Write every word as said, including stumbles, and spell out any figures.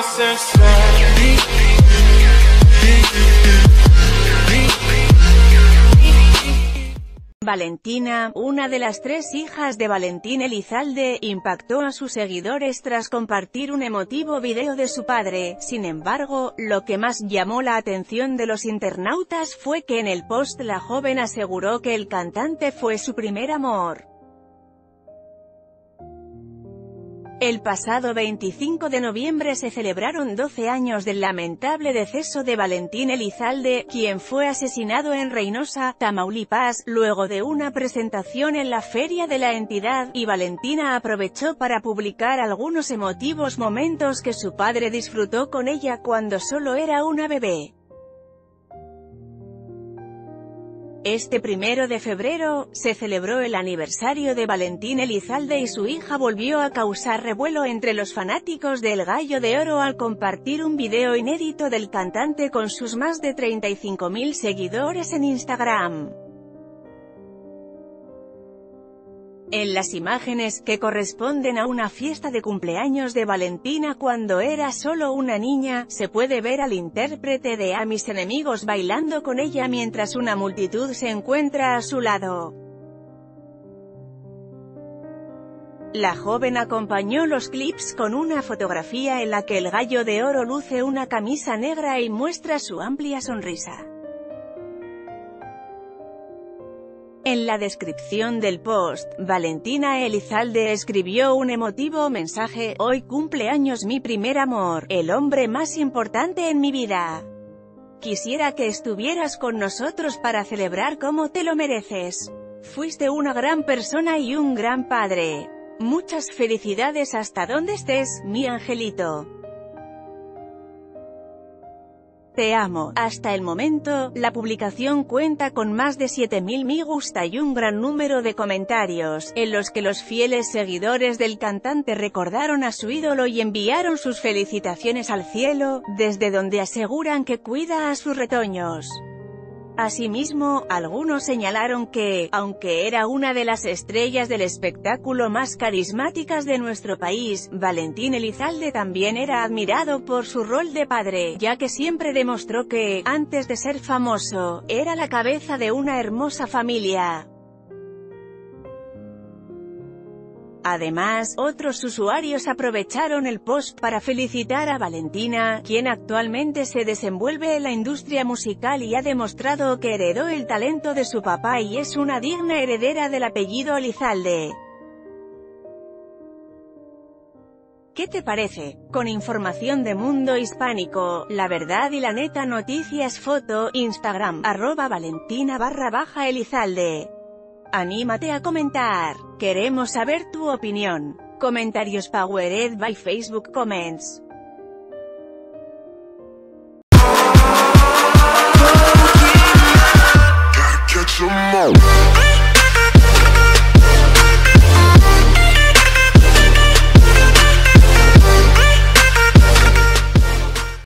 Valentina, una de las tres hijas de Valentín Elizalde, impactó a sus seguidores tras compartir un emotivo video de su padre. Sin embargo, lo que más llamó la atención de los internautas fue que en el post la joven aseguró que el cantante fue su primer amor. El pasado veinticinco de noviembre se celebraron doce años del lamentable deceso de Valentín Elizalde, quien fue asesinado en Reynosa, Tamaulipas, luego de una presentación en la feria de la entidad, y Valentina aprovechó para publicar algunos emotivos momentos que su padre disfrutó con ella cuando solo era una bebé. Este primero de febrero, se celebró el aniversario de Valentín Elizalde y su hija volvió a causar revuelo entre los fanáticos del Gallo de Oro al compartir un video inédito del cantante con sus más de treinta y cinco mil seguidores en Instagram. En las imágenes, que corresponden a una fiesta de cumpleaños de Valentina cuando era solo una niña, se puede ver al intérprete de A Mis Enemigos bailando con ella mientras una multitud se encuentra a su lado. La joven acompañó los clips con una fotografía en la que el Gallo de Oro luce una camisa negra y muestra su amplia sonrisa. En la descripción del post, Valentina Elizalde escribió un emotivo mensaje: "Hoy cumple años mi primer amor, el hombre más importante en mi vida. Quisiera que estuvieras con nosotros para celebrar como te lo mereces. Fuiste una gran persona y un gran padre. Muchas felicidades hasta donde estés, mi angelito. Te amo". Hasta el momento, la publicación cuenta con más de siete mil me gusta y un gran número de comentarios, en los que los fieles seguidores del cantante recordaron a su ídolo y enviaron sus felicitaciones al cielo, desde donde aseguran que cuida a sus retoños. Asimismo, algunos señalaron que, aunque era una de las estrellas del espectáculo más carismáticas de nuestro país, Valentín Elizalde también era admirado por su rol de padre, ya que siempre demostró que, antes de ser famoso, era la cabeza de una hermosa familia. Además, otros usuarios aprovecharon el post para felicitar a Valentina, quien actualmente se desenvuelve en la industria musical y ha demostrado que heredó el talento de su papá y es una digna heredera del apellido Elizalde. ¿Qué te parece? Con información de Mundo Hispánico, La Verdad y la Neta Noticias. Foto, Instagram, arroba Valentina barra baja Elizalde. Anímate a comentar. Queremos saber tu opinión. Comentarios powered by Facebook Comments. Gotta catch 'em all.